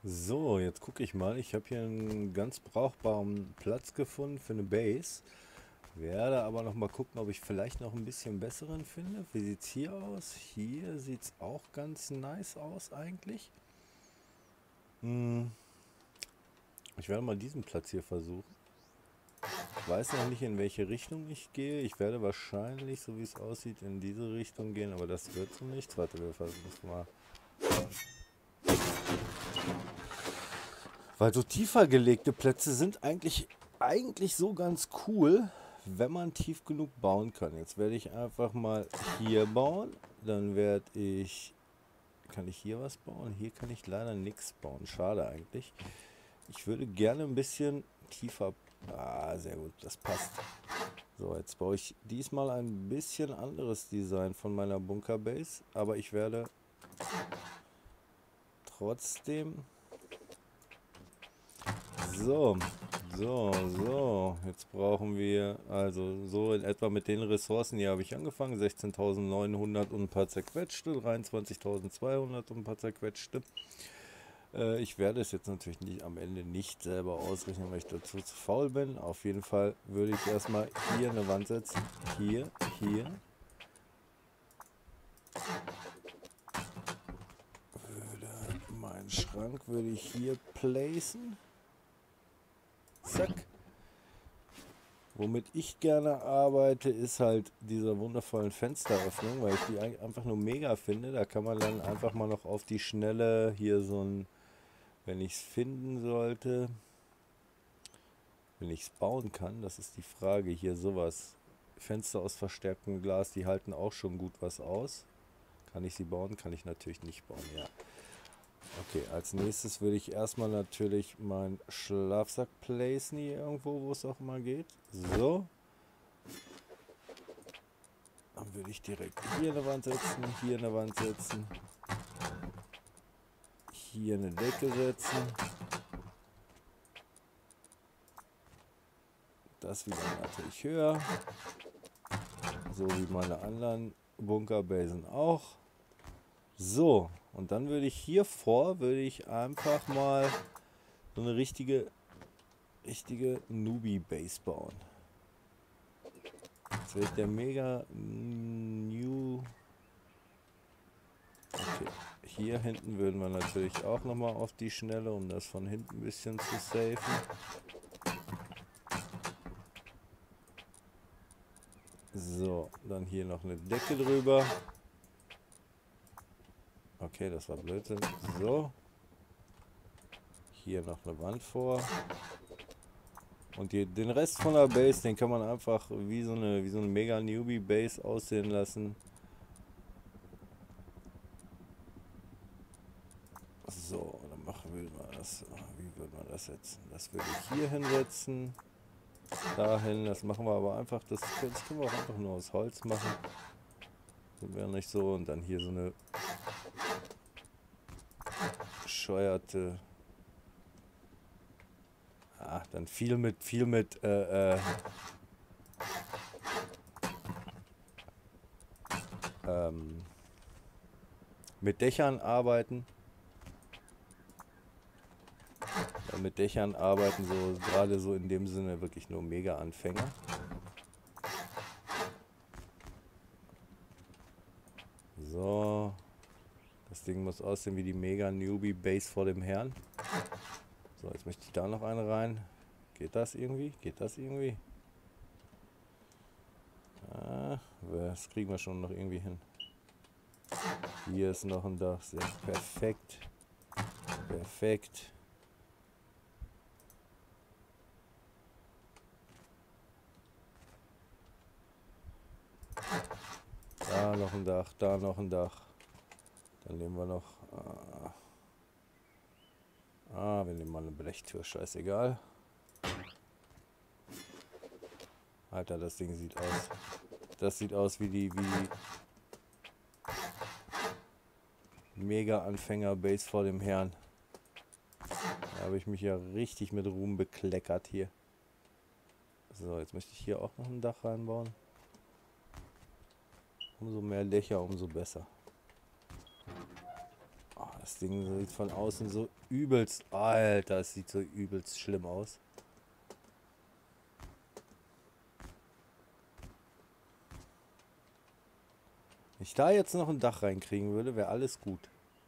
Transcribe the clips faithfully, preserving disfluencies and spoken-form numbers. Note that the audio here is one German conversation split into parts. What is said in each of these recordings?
So, jetzt gucke ich mal. Ich habe hier einen ganz brauchbaren Platz gefunden für eine Base. Werde aber noch mal gucken, ob ich vielleicht noch ein bisschen besseren finde. Wie sieht es hier aus? Hier sieht es auch ganz nice aus eigentlich. Hm, ich werde mal diesen Platz hier versuchen. Ich weiß noch nicht, in welche Richtung ich gehe. Ich werde wahrscheinlich, so wie es aussieht, in diese Richtung gehen, aber das wird so nichts. Warte, wir versuchen es mal. Weil so tiefer gelegte Plätze sind eigentlich, eigentlich so ganz cool, wenn man tief genug bauen kann. Jetzt werde ich einfach mal hier bauen. Dann werde ich... Kann ich hier was bauen? Hier kann ich leider nichts bauen. Schade eigentlich. Ich würde gerne ein bisschen tiefer... Ah, sehr gut, das passt. So, jetzt baue ich diesmal ein bisschen anderes Design von meiner Bunkerbase. Aber ich werde trotzdem... So, so, so. Jetzt brauchen wir, also so in etwa mit den Ressourcen hier habe ich angefangen. sechzehntausendneunhundert und ein paar zerquetschte, dreiundzwanzigtausendzweihundert und ein paar zerquetschte. Äh, ich werde es jetzt natürlich nicht, am Ende nicht selber ausrechnen, weil ich dazu zu faul bin. Auf jeden Fall würde ich erstmal hier eine Wand setzen. Hier, hier. Würde meinen Schrank würde ich hier placen. Zack. Womit ich gerne arbeite, ist halt dieser wundervollen Fensteröffnung, weil ich die einfach nur mega finde. Da kann man dann einfach mal noch auf die Schnelle hier so ein, wenn ich es finden sollte, wenn ich es bauen kann, das ist die Frage, hier sowas. Fenster aus verstärktem Glas, die halten auch schon gut was aus. Kann ich sie bauen? Kann ich natürlich nicht bauen, ja. Okay, als nächstes würde ich erstmal natürlich meinen Schlafsack placen hier irgendwo, wo es auch immer geht. So. Dann würde ich direkt hier eine Wand setzen, hier eine Wand setzen, hier eine Decke setzen. Das wieder natürlich höher. So wie meine anderen Bunkerbasen auch. So, und dann würde ich hier vor, würde ich einfach mal so eine richtige, richtige Newbie-Base bauen. Das wird der mega new. Okay, hier hinten würden wir natürlich auch nochmal auf die Schnelle, um das von hinten ein bisschen zu safen. So, dann hier noch eine Decke drüber. Okay, das war Blödsinn. So. Hier noch eine Wand vor. Und die, den Rest von der Base, den kann man einfach wie so eine, wie so eine mega Newbie Base aussehen lassen. So, dann machen wir mal das. Wie würde man das setzen? Das würde ich hier hinsetzen. Dahin, das machen wir aber einfach, das, das können wir auch einfach nur aus Holz machen. Das wäre nicht so. Und dann hier so eine bescheuerte. Ach, dann viel mit, viel mit, äh, äh, ähm, mit Dächern arbeiten. Ja, mit Dächern arbeiten, so gerade so in dem Sinne wirklich nur Mega-Anfänger. So, das Ding muss aussehen wie die Mega-Newbie-Base vor dem Herrn. So, jetzt möchte ich da noch eine rein. Geht das irgendwie? Geht das irgendwie? Ah, das kriegen wir schon noch irgendwie hin. Hier ist noch ein Dach. Sehr perfekt. Perfekt. Da noch ein Dach, da noch ein Dach. Dann nehmen wir noch... Ah, ah wir nehmen mal eine Blechtür, scheißegal. Alter, das Ding sieht aus. Das sieht aus wie die, wie die Mega-Anfänger-Base vor dem Herrn. Da habe ich mich ja richtig mit Ruhm bekleckert hier. So, jetzt möchte ich hier auch noch ein Dach reinbauen. Umso mehr Dächer, umso besser. Oh, Das Ding sieht von außen so übelst... Alter, es sieht so übelst schlimm aus. Wenn ich da jetzt noch ein Dach reinkriegen würde, wäre alles gut.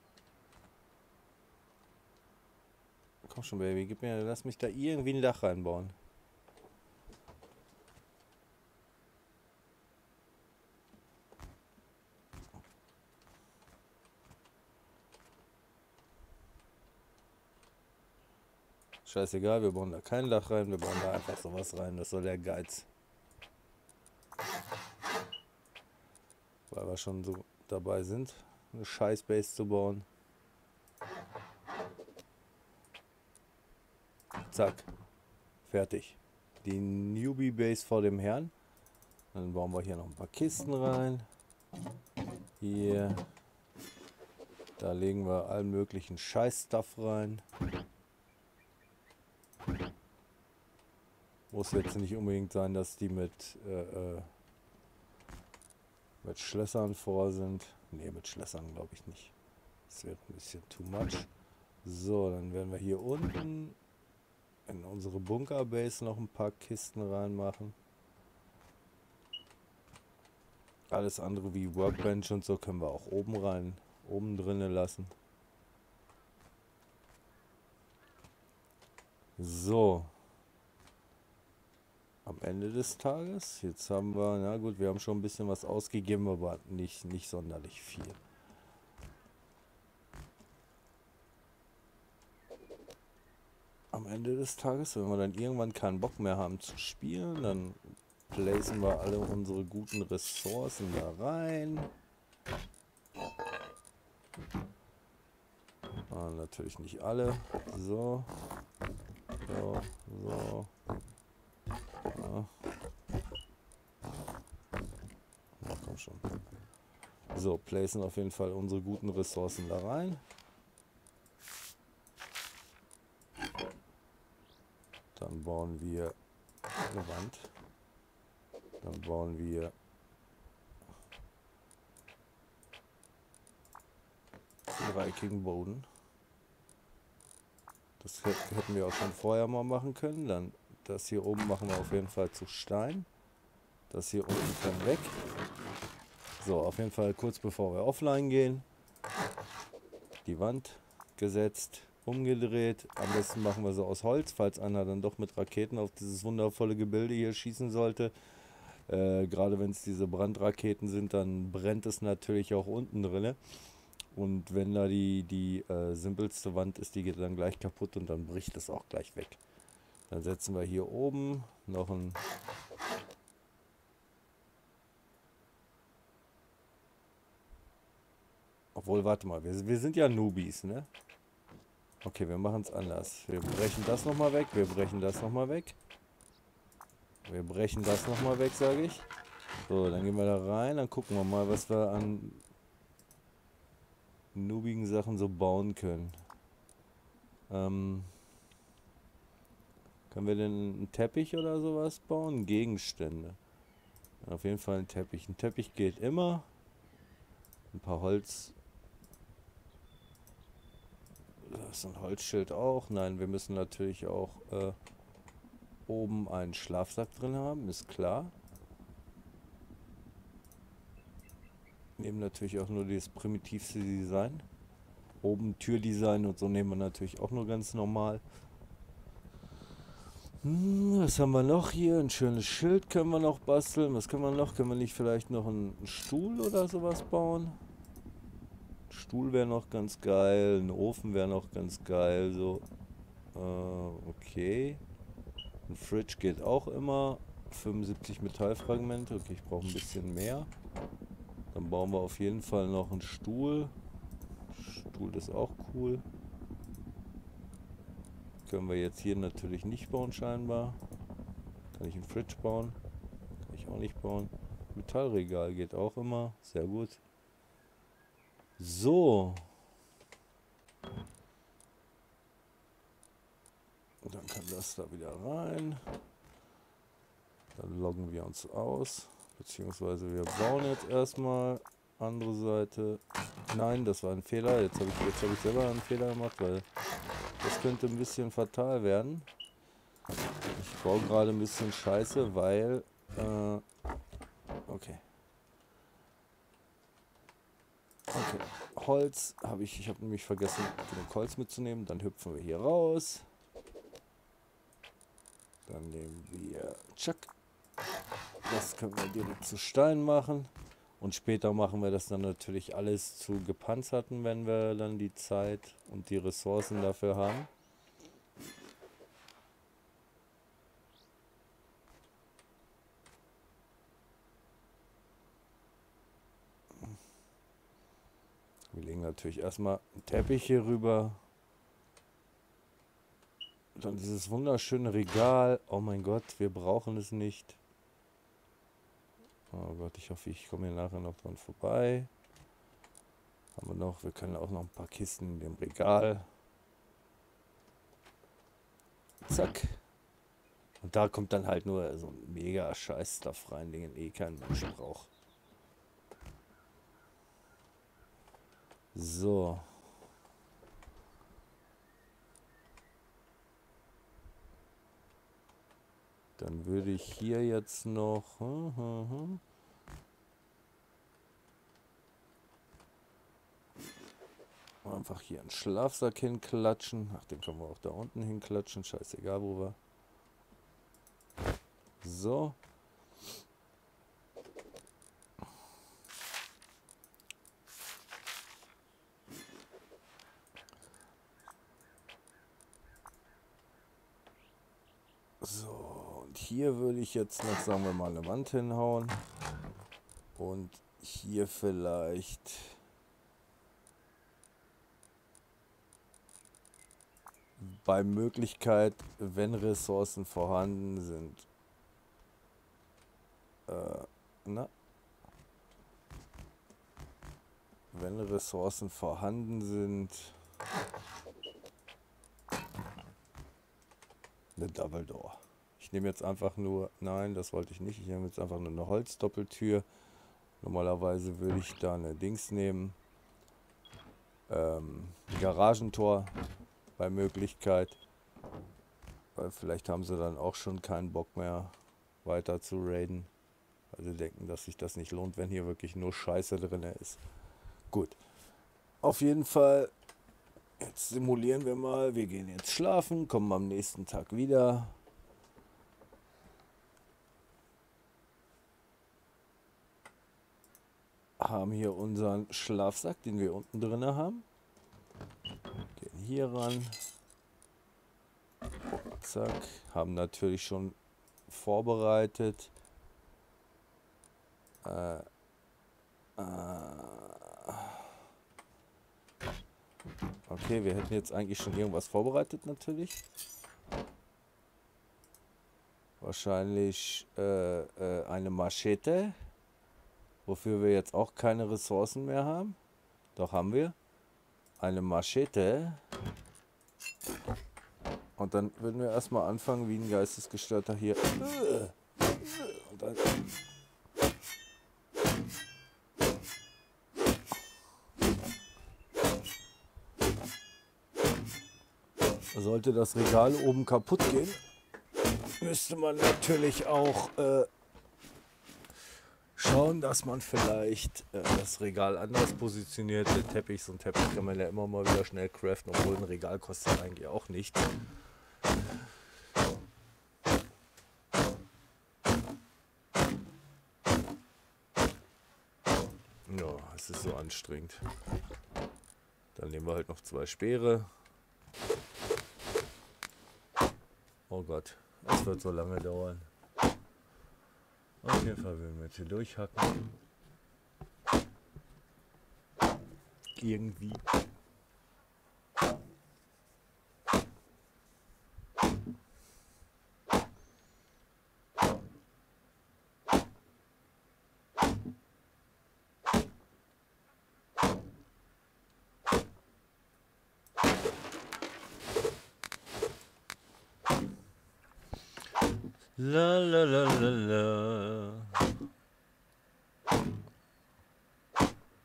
Komm schon, Baby, gib mir, lass mich da irgendwie ein Dach reinbauen. Scheißegal, wir bauen da kein Dach rein, wir bauen da einfach sowas rein. Das soll der Geiz. Weil wir schon so dabei sind, eine Scheiß-Base zu bauen. Zack. Fertig. Die Newbie-Base vor dem Herrn. Dann bauen wir hier noch ein paar Kisten rein. Hier. Da legen wir allen möglichen Scheiß-Stuff rein. Muss jetzt nicht unbedingt sein, dass die mit, äh, äh, mit Schlössern vor sind. Ne, mit Schlössern glaube ich nicht. Das wird ein bisschen too much. So, dann werden wir hier unten in unsere Bunkerbase noch ein paar Kisten reinmachen. Alles andere wie Workbench und so können wir auch oben rein, oben drinnen lassen. So. Am Ende des Tages, jetzt haben wir, na gut, wir haben schon ein bisschen was ausgegeben, aber nicht, nicht sonderlich viel. Am Ende des Tages, wenn wir dann irgendwann keinen Bock mehr haben zu spielen, dann placen wir alle unsere guten Ressourcen da rein. Ah, natürlich nicht alle. So. So. So. Ja. Na, komm schon. So, placen auf jeden Fall unsere guten Ressourcen da rein. Dann bauen wir eine Wand. Dann bauen wir einen dreieckigen Boden. Das hätten wir auch schon vorher mal machen können. Dann das hier oben machen wir auf jeden Fall zu Stein. Das hier unten kann weg. So, auf jeden Fall kurz bevor wir offline gehen. Die Wand gesetzt, umgedreht. Am besten machen wir so aus Holz, falls einer dann doch mit Raketen auf dieses wundervolle Gebilde hier schießen sollte. Äh, gerade wenn es diese Brandraketen sind, dann brennt es natürlich auch unten drin. Und wenn da die, die äh, simpelste Wand ist, die geht dann gleich kaputt und dann bricht es auch gleich weg. Dann setzen wir hier oben noch ein... Obwohl, warte mal, wir, wir sind ja Newbies, ne? Okay, wir machen es anders. Wir brechen das nochmal weg, wir brechen das nochmal weg. Wir brechen das nochmal weg, sage ich. So, dann gehen wir da rein, dann gucken wir mal, was wir an noobigen Sachen so bauen können. Ähm... Können wir denn einen Teppich oder sowas bauen? Gegenstände. Auf jeden Fall ein Teppich. Ein Teppich geht immer. Ein paar Holz. Das ist ein Holzschild auch. Nein, wir müssen natürlich auch äh, oben einen Schlafsack drin haben, ist klar. Nehmen natürlich auch nur das primitivste Design. Oben Türdesign und so nehmen wir natürlich auch nur ganz normal. Hm, was haben wir noch hier? Ein schönes Schild können wir noch basteln. Was können wir noch? Können wir nicht vielleicht noch einen Stuhl oder sowas bauen? Ein Stuhl wäre noch ganz geil. Ein Ofen wäre noch ganz geil. So, äh, okay. Ein Fridge geht auch immer. fünfundsiebzig Metallfragmente. Okay, ich brauche ein bisschen mehr. Dann bauen wir auf jeden Fall noch einen Stuhl. Stuhl ist auch cool. Können wir jetzt hier natürlich nicht bauen scheinbar. Kann ich einen Fridge bauen? Kann ich auch nicht bauen. Metallregal geht auch immer. Sehr gut. So. Und dann kann das da wieder rein. Dann loggen wir uns aus. Beziehungsweise wir bauen jetzt erstmal. Andere Seite. Nein, das war ein Fehler. Jetzt habe ich, jetzt hab ich selber einen Fehler gemacht, weil das könnte ein bisschen fatal werden. Ich baue gerade ein bisschen Scheiße, weil... Äh, okay. Okay. Holz habe ich... Ich habe nämlich vergessen, genug Holz mitzunehmen. Dann hüpfen wir hier raus. Dann nehmen wir... Tschack. Das können wir direkt zu Stein machen. Und später machen wir das dann natürlich alles zu gepanzerten, wenn wir dann die Zeit und die Ressourcen dafür haben. Wir legen natürlich erstmal einen Teppich hier rüber. Dann dieses wunderschöne Regal. Oh mein Gott, wir brauchen es nicht. Oh Gott, ich hoffe, ich komme hier nachher noch dran vorbei. Haben wir noch, wir können auch noch ein paar Kisten in dem Regal. Zack. Und da kommt dann halt nur so ein mega Scheiß-Stuff rein, den eh kein Mensch braucht. So. Dann würde ich hier jetzt noch... Hm, hm, hm. Einfach hier einen Schlafsack hinklatschen. Ach, den können wir auch da unten hinklatschen. Scheißegal, wo wir... So. So, und hier würde ich jetzt noch, sagen wir mal, eine Wand hinhauen. Und hier vielleicht... bei Möglichkeit, wenn Ressourcen vorhanden sind. Äh, na? Wenn Ressourcen vorhanden sind... eine Double Door. Ich nehme jetzt einfach nur... Nein, das wollte ich nicht. Ich nehme jetzt einfach nur eine Holzdoppeltür. Normalerweise würde ich da eine Dings nehmen. Ähm, ein Garagentor bei Möglichkeit. Weil vielleicht haben sie dann auch schon keinen Bock mehr weiter zu raiden. Weil sie denken, dass sich das nicht lohnt, wenn hier wirklich nur Scheiße drin ist. Gut. Auf jeden Fall, jetzt simulieren wir mal. Wir gehen jetzt schlafen, kommen am nächsten Tag wieder. Haben hier unseren Schlafsack, den wir unten drin haben. Gehen hier ran. Zack. Haben natürlich schon vorbereitet. Äh, äh, okay, wir hätten jetzt eigentlich schon irgendwas vorbereitet natürlich. Wahrscheinlich äh, äh, eine Machete. Wofür wir jetzt auch keine Ressourcen mehr haben. Doch haben wir. Eine Machete. Und dann würden wir erstmal anfangen, wie ein Geistesgestörter hier. Und dann sollte das Regal oben kaputt gehen, müsste man natürlich auch äh, schauen, dass man vielleicht äh, das Regal anders positioniert. Der Teppich, so ein Teppich kann man ja immer mal wieder schnell craften, obwohl ein Regal kostet eigentlich auch nichts. Ja, es ist so anstrengend. Dann nehmen wir halt noch zwei Speere. Oh Gott, das wird so lange dauern. Auf jeden Fall werden wir jetzt hier durchhacken. Irgendwie. La la la la la.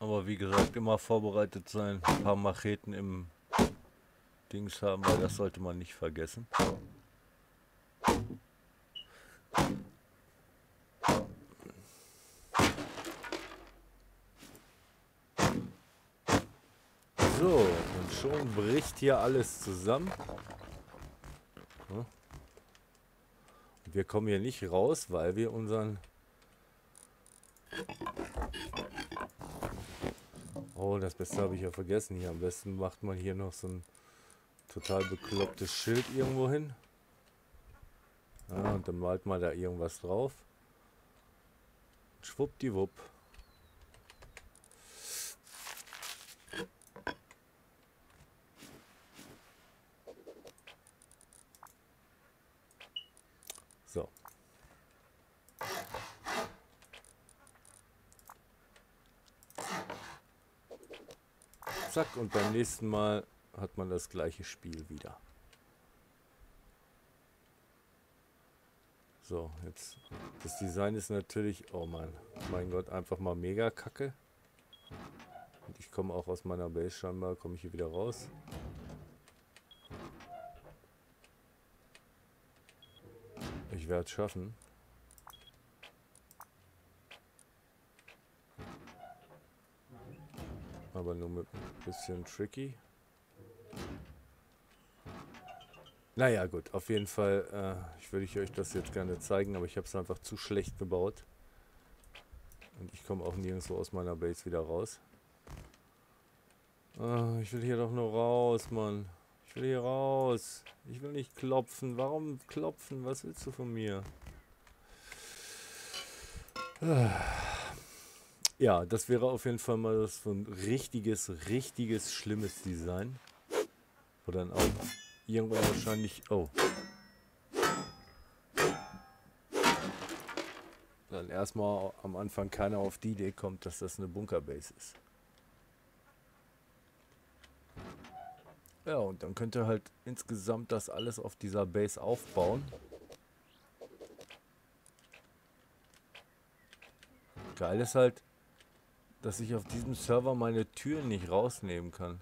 Aber wie gesagt, immer vorbereitet sein, ein paar Macheten im Dings haben, weil das sollte man nicht vergessen. So, und schon bricht hier alles zusammen. Und wir kommen hier nicht raus, weil wir unseren... Oh, das Beste habe ich ja vergessen hier. Am besten macht man hier noch so ein total beklopptes Schild irgendwo hin. Ja, und dann malt man da irgendwas drauf. Schwuppdiwupp. So. Zack, und beim nächsten Mal hat man das gleiche Spiel wieder. So, jetzt, das Design ist natürlich, oh Mann, mein Gott, einfach mal mega kacke. Und ich komme auch aus meiner Base scheinbar, komme ich hier wieder raus. Ich werde es schaffen. Aber nur mit ein bisschen tricky. Naja gut, auf jeden Fall, äh, ich würde euch das jetzt gerne zeigen, aber ich habe es einfach zu schlecht gebaut. Und ich komme auch nirgendwo aus meiner Base wieder raus. Äh, ich will hier doch nur raus, Mann. Ich will hier raus. Ich will nicht klopfen. Warum klopfen? Was willst du von mir? Ja, das wäre auf jeden Fall mal so ein richtiges, richtiges, schlimmes Design. Wo dann auch irgendwann wahrscheinlich... Oh. Dann erstmal am Anfang keiner auf die Idee kommt, dass das eine Bunkerbase ist. Ja, und dann könnt ihr halt insgesamt das alles auf dieser Base aufbauen. Geil ist halt, dass ich auf diesem Server meine Türen nicht rausnehmen kann.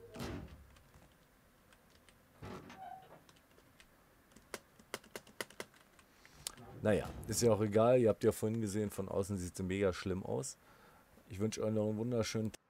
Naja, ist ja auch egal. Ihr habt ja vorhin gesehen, von außen sieht es mega schlimm aus. Ich wünsche euch noch einen wunderschönen Tag.